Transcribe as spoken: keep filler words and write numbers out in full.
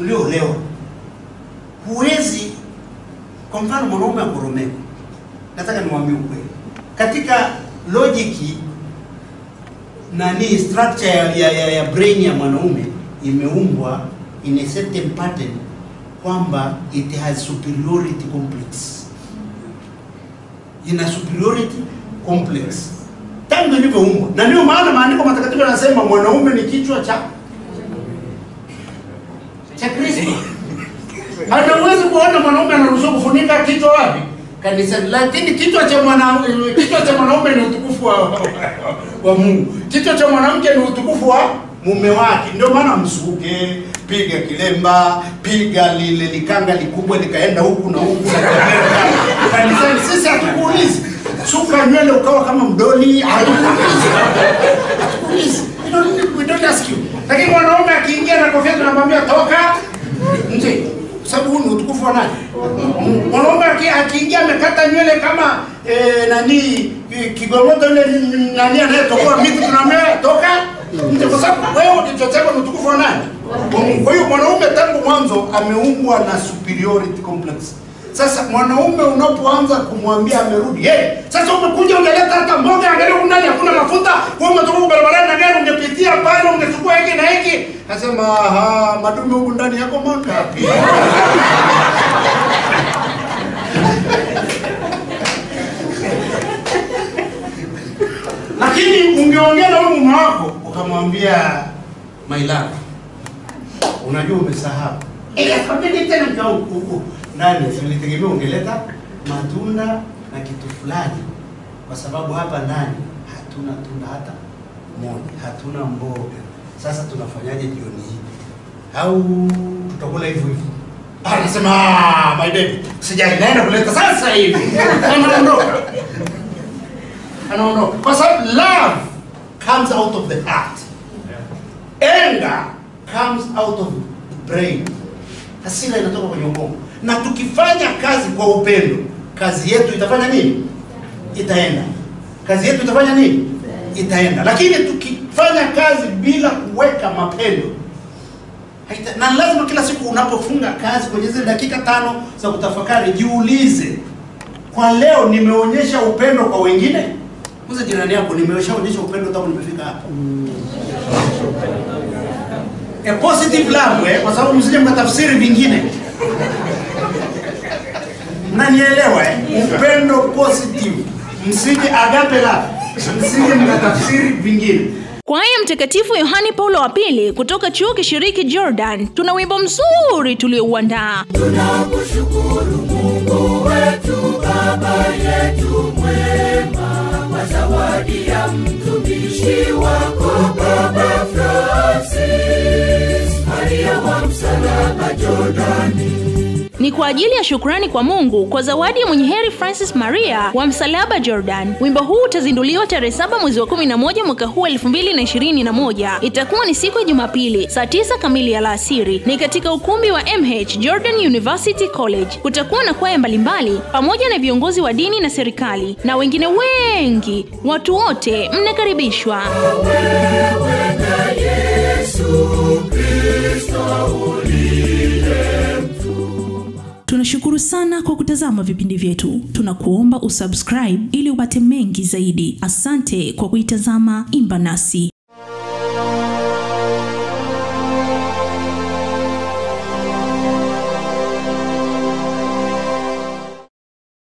mliolewa, huwezi, kwa mfano mwanaume akoromewi. Nataka niwaambie ukweli. Katika logiki nani structure ya, ya, ya, ya brain ya mwanaume imeumbwa in a certain pattern kwamba it has superiority complex. Ina superiority complex tangu ilivyoumbwa. Na ndio maana maandiko matakatifu yanasema mwanaume ni kichwa cha cha Kristo. Hatuwezi kuona mwanaume anaruhusiwa kufunika kichwa wapi? Kanisa. Lakini kichwa cha mwanaume kichwa cha mwanaume ni utukufu wa, wa, wa Mungu. Kichwa cha mwanamke ni utukufu wa mume wake. Ndio maana msuke, piga kilemba, piga lile likanga likubwa likaenda huku na huku na kanisa. Sisi hatukuulizi. Suka nywele ukawa kama mdoli, hatukuulizi. We don't, we don't ask you. Lakini mwanaume akiingia na kofia tunamwambia toka nje. Sababu ni utukufu wa nani? Mwanaume akiingia amekata nywele kama eh, nani kigomoto ile nani anayetoka miti tunamwambia toka nje, kwa sababu wewe ukichochea ni utukufu wa nani? Kwa hiyo mwanaume tangu mwanzo ameumbwa na superiority complex. Sasa mwanaume unapoanza kumwambia amerudi, hey, sasa umekuja unaleta hata mboga, angalia huko ndani hakuna mafuta, wewe umetoka barabarani na gari ungepitia pale ungechukua hiki na hiki. Nasema ha, madume huko ndani yako mangapi? Lakini ungeongea na mume wako ukamwambia my love, unajua umesahau. Eh, kabidi tena mjao huko. Nani tulitegemea ungeleta matunda na kitu fulani, kwa sababu hapa ndani hatuna tunda hata moja, hatuna mboga. Sasa tunafanyaje jioni hii? Au tutakula hivyo hivyo? Anasema my baby, sijai naenda kuleta sasa hivi. Anaondoka. Anaondoka. Kwa sababu love comes out of the heart. Anger comes out of the brain. Hasira inatoka kwenye ubongo. Na tukifanya kazi kwa upendo, kazi yetu itafanya nini? Itaenda. Kazi yetu itafanya nini? Itaenda. Lakini tukifanya kazi bila kuweka mapendo, haita, na lazima kila siku unapofunga kazi kwenye zile dakika tano za kutafakari, jiulize, kwa leo nimeonyesha upendo kwa wengine? Mzee jirani yako, nimeonyesha upendo tangu nimefika hapa. A positive love, eh, kwa sababu msije mkatafsiri vingine. Mnanielewa eh? Upendo positive. Msije agape love. Msije mkatafsiri vingine. Kwaya Mtakatifu Yohane Paulo wa Pili kutoka Chuo Kishiriki Jordan, tuna wimbo mzuri tuliouandaa. Tunakushukuru Mungu wetu, Baba yetu mwema, kwa zawadi ya mtumishi wako Baba Francis, Maria wa msalaba Jordani. Ni kwa ajili ya shukrani kwa Mungu kwa zawadi ya mwenye heri Francis Maria wa msalaba Jordan. Wimbo huu utazinduliwa tarehe saba mwezi wa kumi na moja mwaka huu elfu mbili na ishirini na moja. Itakuwa ni siku ya Jumapili saa tisa kamili alasiri. Ni katika ukumbi wa M H Jordan University College. Kutakuwa na kwaya mbalimbali pamoja na viongozi wa dini na serikali na wengine wengi. Watu wote mnakaribishwa. Wewe na Yesu Kristo uliye. Tunashukuru sana kwa kutazama vipindi vyetu. Tunakuomba usubscribe ili upate mengi zaidi. Asante kwa kuitazama Imba Nasi.